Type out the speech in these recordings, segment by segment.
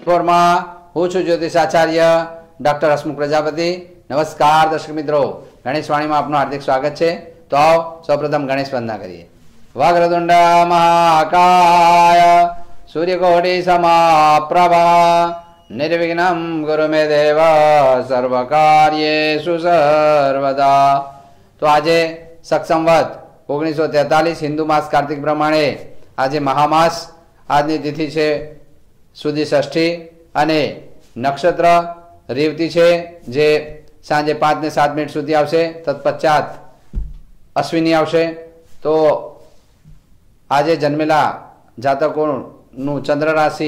માં હું છું જ્યોતિષાચાર્ય ડોક્ટર હસમુખ પ્રજાપતિ। નમસ્કાર દર્શક મિત્રો, ગણેશ વાણીમાં આપનું હાર્દિક સ્વાગત છે। તો આવો સૌપ્રથમ ગણેશ વંદના કરીએ। વક્રતુંડ મહાકાય સૂર્યકોટિ સમાપ્રભા નિર્વિઘ્નમ ગુરુ મે દેવ સર્વકાર્યેષુ સર્વદા। તો આજે સક્ષમવત 1943 હિન્દુ માસ કાર્તિક પ્રમાણે આજે મહામાસ, આજની તિથિ છે સુધી ષષ્ઠી અને નક્ષત્ર રેવતી છે, જે સાંજે 5 ને 7 મિનિટ સુધી આવશે। તત્પશ્ચાત અશ્વિની આવશે। તો આજે જન્મેલા જાતકોનું ચંદ્ર રાશિ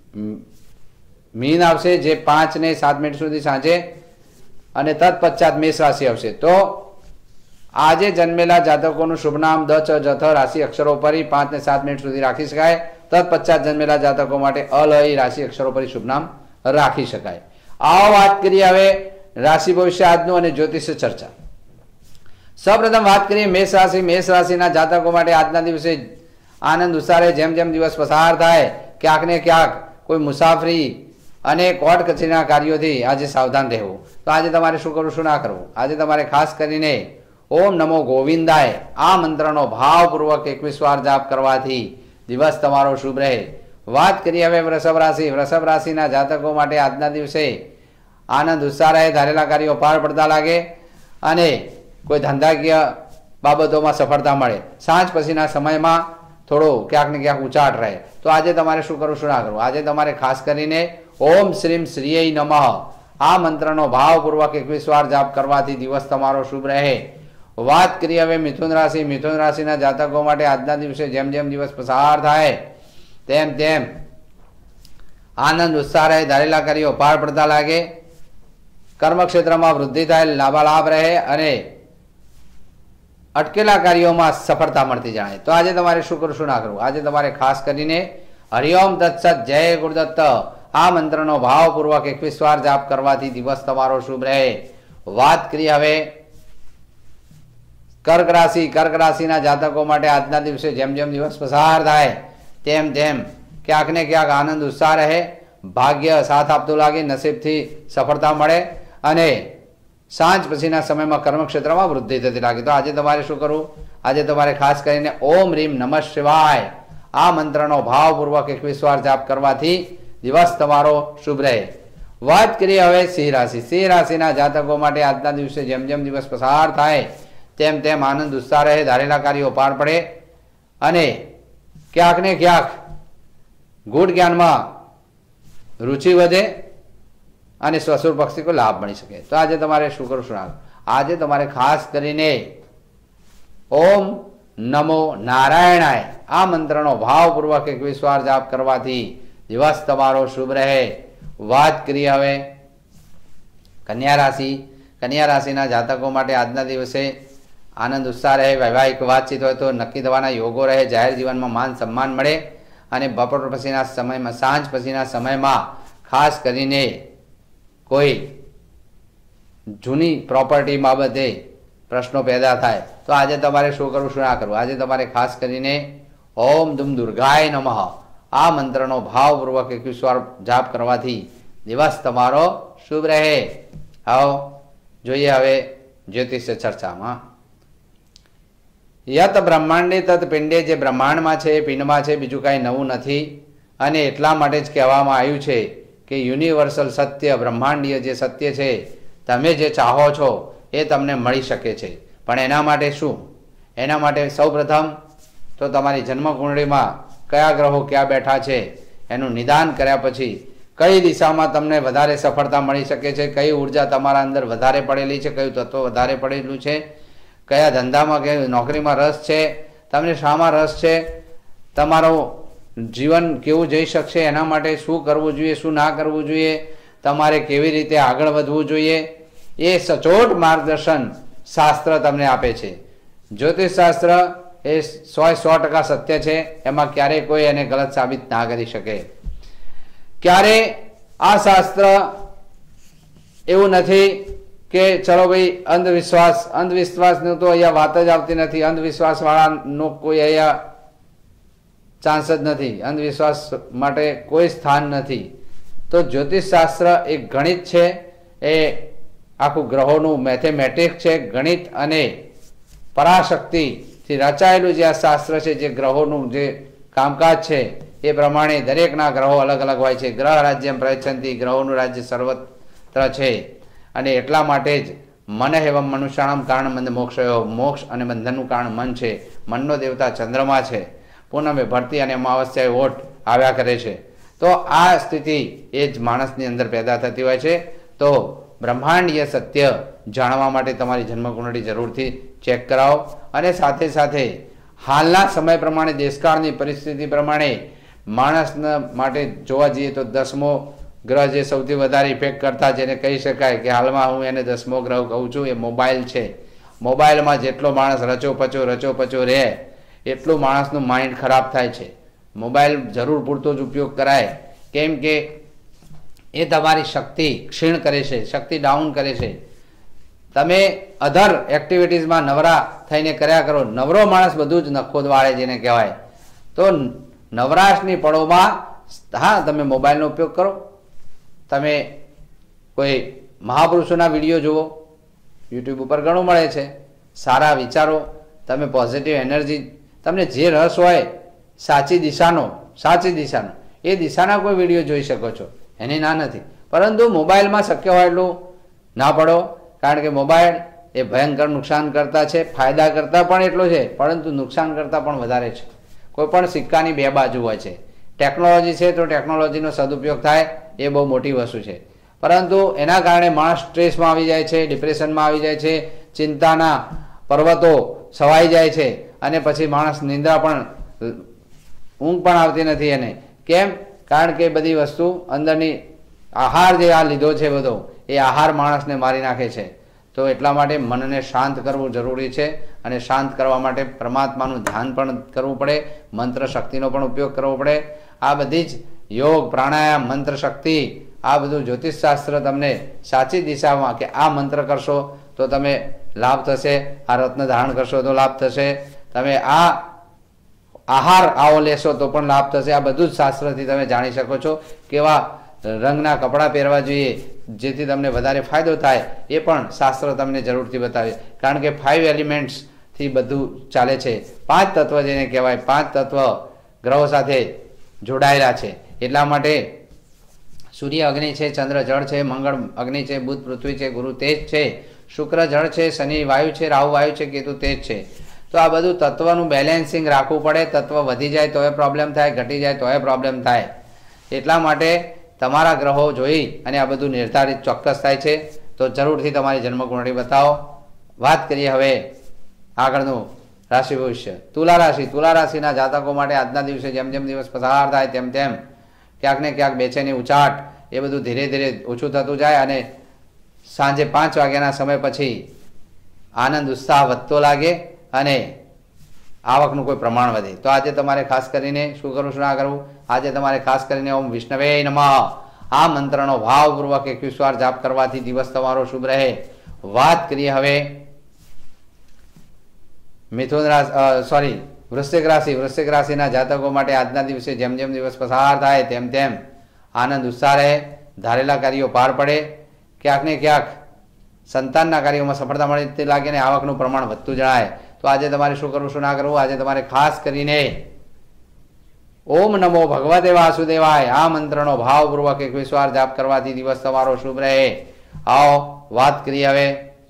મીન આવશે, જે 5 ને 7 મિનિટ સુધી સાંજે, અને તત્પશ્ચાત મેષ રાશિ આવશે। તો આજે જન્મેલા જાતકોનું શુભ નામ દ ચ જ થ રાશિ અક્ષરો પર 5 ને 7 મિનિટ સુધી રાખી શકાય। તત્પશ્ચાત જન્મેલા જાતકો માટે અલ રાશિ અક્ષરો પર શુભ નામ રાખી શકાય। આવો વાત કરીએ હવે રાશિ ભવિષ્ય આજનું અને જ્યોતિષ ચર્ચા। સૌપ્રથમ વાત કરીએ મેષ રાશિ। મેષ રાશિના જાતકો માટે આજના દિવસે આનંદ ઉત્સાહે જેમ જેમ દિવસ પસાર થાય, ક્યાંક ને ક્યાંક કોઈ મુસાફરી અને કોર્ટ કચેરીના કાર્યોથી આજે સાવધાન રહેવું। તો આજે તમારે શું કરવું, શું ના કરવું? આજે તમારે ખાસ કરીને ઓમ નમો ગોવિંદાય આ મંત્રનો ભાવપૂર્વક 21 વાર જાપ કરવાથી દિવસ તમારો શુભ રહે। વાત કરીએ હવે વૃષભ રાશિ। વૃષભ રાશિના જાતકો માટે આજના દિવસે આનંદ ઉત્સાહ રહે, ધારેલા કાર્યો પાર પડતા લાગે અને કોઈ ધંધાકીય બાબતોમાં સફળતા મળે। સાંજ પછીના સમયમાં થોડો ક્યાંક ને ક્યાંક ઉચાટ રહે। તો આજે તમારે શું કરવું, શું ના કરવું? આજે તમારે ખાસ કરીને ઓમ શ્રીમ શ્રીય નમઃ આ મંત્રનો ભાવપૂર્વક 21 વાર જાપ કરવાથી દિવસ તમારો શુભ રહે। વાત કરીએ હવે મિથુન રાશિ। મિથુન રાશિના જાતકો માટે આજના દિવસે જેમ જેમ દિવસ પસાર થાય તેમ તેમ આનંદ ઉત્સાહ રહે, ધારેલા કાર્યો પાર પડતા લાગે, કર્મક્ષેત્રમાં વૃદ્ધિ થાય, લાભાલાભ રહે અને અટકેલા કાર્યોમાં સફળતા મળતી જણાય। તો આજે તમારે શું કરવું, શું ના કરવું? આજે તમારે ખાસ કરીને હરિઓમ તત્સત જય ગુરુદત્ત આ મંત્રનો ભાવપૂર્વક 21 વાર જાપ કરવાથી દિવસ તમારો શુભ રહે। વાત કરીએ હવે કર્ક રાશિ। કર્ક રાશિના જાતકો માટે આજના દિવસે જેમ જેમ દિવસ પસાર થાય તેમ તેમ ક્યાંક ને ક્યાંક આનંદ ઉત્સાહ રહે, ભાગ્ય સાથ આપતું લાગે, નસીબથી સફળતા મળે અને સાંજ પછીના સમયમાં કર્મક્ષેત્રમાં વૃદ્ધિ થતી લાગે। તો આજે તમારે શું કરવું? આજે તમારે ખાસ કરીને ઓમ રીમ નમઃ શિવાય આ મંત્રનો ભાવપૂર્વક 21 વાર જાપ કરવાથી દિવસ તમારો શુભ રહે। વાત કરીએ હવે સિંહ રાશિ। સિંહ રાશિના જાતકો માટે આજના દિવસે જેમ જેમ દિવસ પસાર થાય તેમ તેમ આનંદ ઉત્સાહ રહે, ધારેલા કાર્યો પાર પડે અને ક્યાંક ને ક્યાંક ગૂઢ જ્ઞાનમાં રુચિ વધે અને સ્વસુર પક્ષી કો લાભ મળી શકે। તો આજે તમારે શું કરવું, શું ના? આજે તમારે ખાસ કરીને ઓમ નમો નારાયણાય આ મંત્રનો ભાવપૂર્વક 21 વાર જાપ કરવાથી દિવસ તમારો શુભ રહે। વાત કરીએ હવે કન્યા રાશિ। કન્યા રાશિના જાતકો માટે આજના દિવસે આનંદ ઉત્સાહ રહે, વૈવાહિક વાતચીત હોય તો નક્કી થવાના યોગો રહે, જાહેર જીવનમાં માન સન્માન મળે અને બપોર પછીના સમયમાં, સાંજ પછીના સમયમાં ખાસ કરીને કોઈ જૂની પ્રોપર્ટી બાબતે પ્રશ્નો પેદા થાય। તો આજે તમારે શું કરવું, શું ના કરવું? આજે તમારે ખાસ કરીને ઓમ દુમ દુર્ગાય નમઃ આ મંત્રનો ભાવપૂર્વક 21 વાર જાપ કરવાથી દિવસ તમારો શુભ રહે। આવો જોઈએ હવે જ્યોતિષ ચર્ચામાં। યત બ્રહ્માંડે તત પિંડે જે બ્રહ્માંડમાં છે એ પિંડમાં છે, બીજું કાંઈ નવું નથી અને એટલા માટે જ કહેવામાં આવ્યું છે કે યુનિવર્સલ સત્ય, બ્રહ્માંડીય જે સત્ય છે, તમે જે ચાહો છો એ તમને મળી શકે છે। પણ એના માટે શું? એના માટે સૌપ્રથમ તો તમારી જન્મકુંડળીમાં કયા ગ્રહો ક્યાં બેઠા છે એનું નિદાન કર્યા પછી કઈ દિશામાં તમને વધારે સફળતા મળી શકે છે, કઈ ઉર્જા તમારા અંદર વધારે પડેલી છે, કયું તત્વ વધારે પડેલું છે, કયા ધંધામાં કે નોકરીમાં રસ છે, તમને શામાં રસ છે, તમારો જીવન કેવું જઈ શકશે, એના માટે શું કરવું જોઈએ, શું ના કરવું જોઈએ, તમારે કેવી રીતે આગળ વધવું જોઈએ, એ સચોટ માર્ગદર્શન શાસ્ત્ર તમને આપે છે। જ્યોતિષ શાસ્ત્ર એ 100% સત્ય છે, એમાં ક્યારેય કોઈ એને ગલત સાબિત ના કરી શકે। ક્યારે આ શાસ્ત્ર એવું નથી કે ચલો ભાઈ અંધવિશ્વાસનું તો અહીંયા વાત જ આવતી નથી, અંધવિશ્વાસવાળાનો કોઈ અહીંયા ચાન્સ જ નથી, અંધવિશ્વાસ માટે કોઈ સ્થાન નથી। તો જ્યોતિષશાસ્ત્ર એક ગણિત છે, એ આખું ગ્રહોનું મેથેમેટિક્સ છે, ગણિત અને પરાશક્તિથી રચાયેલું જે આ શાસ્ત્ર છે, જે ગ્રહોનું જે કામકાજ છે એ પ્રમાણે દરેકના ગ્રહો અલગ અલગ હોય છે. ગ્રહ રાજ્યમ પ્રયચ્છન્તિ, ગ્રહોનું રાજ્ય સર્વત્ર છે. અને એટલા માટે જ મન એવમ મનુષ્યાણમ કારણ બંધ મોક્ષયો, મોક્ષ અને બંધનનું કારણ મન છે. મનનો દેવતા ચંદ્રમા છે. પૂનમે ભરતી અને અમાવસ્યાએ ઓટ આવ્યા કરે છે. તો આ સ્થિતિ એ જ માણસની અંદર પેદા થતી હોય છે. તો બ્રહ્માંડીય સત્ય જાણવા માટે તમારી જન્મકુંડળી જરૂરથી ચેક કરાવો. અને સાથે સાથે હાલના સમય પ્રમાણે, દેશકાળની પરિસ્થિતિ પ્રમાણે માણસના માટે જોવા જઈએ તો 10મો ગ્રહ જે સૌથી વધારે ઇફેક્ટ કરતા, જેને કહી શકાય કે હાલમાં હું એને 10મો ગ્રહ કહું છું, એ મોબાઈલ છે. મોબાઈલમાં જેટલો માણસ રચોપચો રહે એટલું માણસનું માઇન્ડ ખરાબ થાય છે. મોબાઈલ જરૂર પૂરતો જ ઉપયોગ કરાય, કેમ કે એ તમારી શક્તિ ક્ષીણ કરે છે, શક્તિ ડાઉન કરે છે. તમે અધર એક્ટિવિટીઝમાં નવરા થઈને કર્યા કરો. નવરો માણસ બધું જ નખોદ વાળે જેને કહેવાય. તો નવરાશની પળોમાં હા તમે મોબાઈલનો ઉપયોગ કરો. તમે કોઈ મહાપુરુષોના વિડીયો જુઓ, યુટ્યુબ ઉપર ઘણું મળે છે. સારા વિચારો, તમે પોઝિટિવ એનર્જી, તમને જે રસ હોય સાચી દિશાનો એ દિશાના કોઈ વિડીયો જોઈ શકો છો, એની ના નથી. પરંતુ મોબાઈલમાં શક્ય હોય એટલું ના પડો, કારણ કે મોબાઈલ એ ભયંકર નુકસાન કરતા છે. ફાયદા કરતા પણ એટલો છે, પરંતુ નુકસાન કરતા પણ વધારે છે. કોઈ પણ સિક્કાની બે બાજુ હોય છે. ટેકનોલોજી છે તો ટેકનોલોજીનો સદુપયોગ થાય એ બહુ મોટી વસ્તુ છે. પરંતુ એના કારણે માણસ સ્ટ્રેસમાં આવી જાય છે, ડિપ્રેશનમાં આવી જાય છે, ચિંતાના પર્વતો છવાઈ જાય છે. અને પછી માણસ નિંદ્રા પણ, ઊંઘ પણ આવતી નથી એને. કેમ? કારણ કે બધી વસ્તુ અંદરની આહાર જે આ લીધો છે બધો, એ આહાર માણસને મારી નાખે છે. તો એટલા માટે મનને શાંત કરવું જરૂરી છે. અને શાંત કરવા માટે પરમાત્માનું ધ્યાન પણ કરવું પડે, મંત્ર શક્તિનો પણ ઉપયોગ કરવો પડે. આ બધી જ યોગ, પ્રાણાયામ, મંત્ર શક્તિ, આ બધું જ્યોતિષશાસ્ત્ર તમને સાચી દિશામાં કે આ મંત્ર કરશો તો તમે લાભ થશે, આ રત્ન ધારણ કરશો તો લાભ થશે, તમે આ આહાર આવો લેશો તો પણ લાભ થશે. આ બધું જ શાસ્ત્રથી તમે જાણી શકો છો. કેવા રંગના કપડાં પહેરવા જોઈએ જેથી તમને વધારે ફાયદો થાય, એ પણ શાસ્ત્ર તમને જરૂરથી બતાવે. કારણ કે 5 એલિમેન્ટ્સથી બધું ચાલે છે. 5 તત્વ જેને કહેવાય, 5 તત્વ ગ્રહો સાથે જોડાયેલા છે. એટલા માટે સૂર્ય અગ્નિ છે, ચંદ્ર જળ છે, મંગળ અગ્નિ છે, બુધ પૃથ્વી છે, ગુરુ તેજ છે, શુક્ર જળ છે, શનિ વાયુ છે, રાહુ વાયુ છે, કેતુ તેજ છે. તો આ બધું તત્વનું બેલેન્સિંગ રાખવું પડે. તત્વ વધી જાય તો એ પ્રોબ્લેમ થાય, ઘટી જાય તો એ પ્રોબ્લેમ થાય. એટલા માટે તમારા ગ્રહો જોઈ અને આ બધું નિર્ધારિત ચોક્કસ થાય છે. તો જરૂરથી તમારી જન્મકુંડળી બતાવો. વાત કરીએ હવે આગળનું રાશિ ભવિષ્ય. તુલા રાશિ. તુલા રાશિના જાતકો માટે આજના દિવસે જેમ જેમ દિવસ પસાર થાય તેમ તેમ ક્યાંક ને ક્યાંક બેચેની, ઉચાટ, એ બધું ધીરે ધીરે ઓછું થતું જાય. અને સાંજે 5 વાગ્યાના સમય પછી આનંદ ઉત્સાહ વધતો લાગે અને આવકનું કોઈ પ્રમાણ વધે. તો આજે તમારે ખાસ કરીને શું કરવું, શું ના કરવું? આજે તમારે ખાસ કરીને ઓમ વિષ્ણવે નમઃ આ મંત્રનો ભાવપૂર્વક 21 વાર જાપ કરવાથી દિવસ તમારો શુભ રહે. વાત કરીએ હવે વૃશ્ચિક રાશિ. વૃશ્ચિક રાશિના જાતકો માટે આજના દિવસે જેમ જેમ દિવસ પસાર થાય તેમ તેમ આનંદ ઉત્સાહ રહે, ધારેલા કાર્યો પાર પડે, ક્યાંક ને ક્યાંક સંતાનના કાર્યોમાં સફળતા મળતી લાગે ને આવકનું પ્રમાણ વધતું જણાય. તો આજે તમારે શું કરવું, શું ના કરવું? આજે તમારે ખાસ કરીને ઓમ નમો ભગવતે વાસુદેવાય આ મંત્રનો ભાવપૂર્વક 21 વાર જાપ કરવાથી દિવસ તમારો શુભ રહે. આવો વાત કરીએ હવે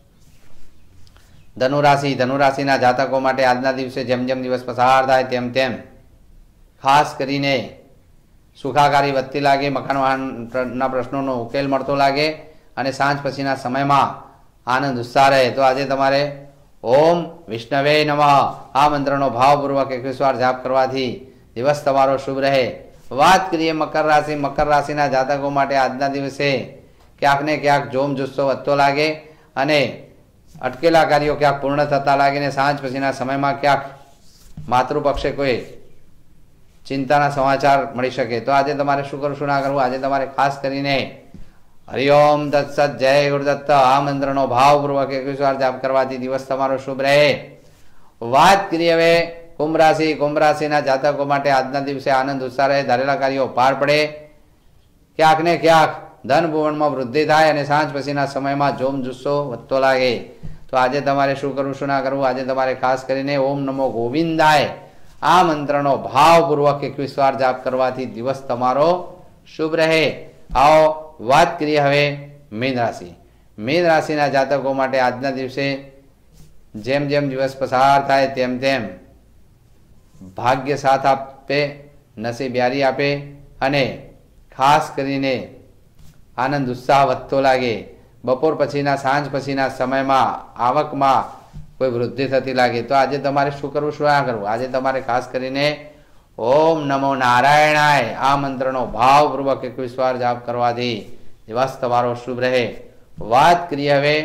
ધનુરાશિ. ધનુરાશિના જાતકો માટે આજના દિવસે જેમ જેમ દિવસ પસાર થાય તેમ તેમ ખાસ કરીને સુખાકારી વધતી લાગે, મકાન વાહનના પ્રશ્નોનો ઉકેલ મળતો લાગે અને સાંજ પછીના સમયમાં આનંદ ઉત્સાહ રહે. તો આજે તમારે ઓમ વિષ્ણવે નમઃ આ મંત્રનો ભાવપૂર્વક 21 વાર જાપ કરવાથી દિવસ તમારો શુભ રહે. વાત કરીએ મકર રાશિ. મકર રાશિના જાતકો માટે આજના દિવસે ક્યાંક ને ક્યાંક જોમ જુસ્સો વધતો લાગે અને અટકેલા કાર્યો ક્યાંક પૂર્ણ થતા લાગે ને સાંજ પછીના સમયમાં ક્યાંક માતૃપક્ષે કોઈ ચિંતાના સમાચાર મળી શકે. તો આજે તમારે શું કરવું, શું ના કરવું? આજે તમારે ખાસ કરીને હરિઓમ તત્સત જય ગુરુદત્ત આ મંત્રનો ભાવપૂર્વક 21 વાર જાપ કરવાથી દિવસ તમારો શુભ રહે. વાત કરીએ હવે કુંભ રાશિ. કુંભ રાશિના જાતકો માટે આજના દિવસે આનંદ ઉત્સાહ રહે, ધારેલા કાર્યો પાર પડે, ક્યાંક ને ક્યાંક ધન ભુવનમાં વૃદ્ધિ થાય અને સાંજ પછીના સમયમાં જોમ જુસ્સો વધતો લાગે. તો આજે તમારે શું કરવું શું ના કરવું, આજે તમારે ખાસ કરીને ઓમ નમો ગોવિંદાય આ મંત્રનો ભાવપૂર્વક 21 વાર જાપ કરવાથી દિવસ તમારો શુભ રહે. આવો વાત કરીએ હવે મીન રાશિ. મીન રાશિના જાતકો માટે આજના દિવસે જેમ જેમ દિવસ પસાર થાય તેમ તેમ ભાગ્ય સાથ આપે, નસીબ યારી આપે અને ખાસ કરીને આનંદ ઉત્સાહ વધતો લાગે. બપોર પછીના સાંજ પછીના સમયમાં આવકમાં કોઈ વૃદ્ધિ થતી લાગે. તો આજે તમારે શું કરવું શું ના કરવું, આજે તમારે ખાસ કરીને ઓમ નમો નારાયણાય આ મંત્રનો ભાવપૂર્વક 21 વાર જાપ કરવાથી દિવસ તમારો શુભ રહે. વાત કરીએ હવે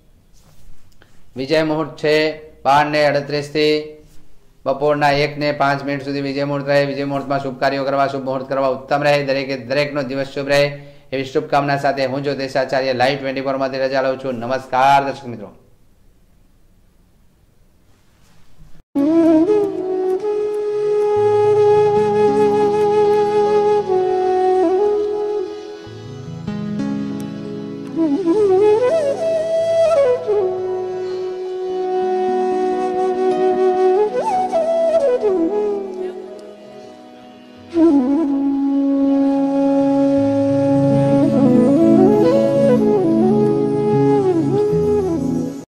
વિજય મુહૂર્ત છે 12:38 થી બપોરના 1:05 સુધી વિજય મુહૂર્ત રહે. વિજય મુહૂર્તમાં શુભ કાર્યો કરવા, શુભ મુહૂર્ત કરવા ઉત્તમ રહે. દરેકે દરેકનો દિવસ શુભ રહે એવી શુભકામના સાથે હું જ્યોતિષાચાર્ય લાઈવ 24 માંથી રજા લઉં છું. નમસ્કાર દર્શક મિત્રો.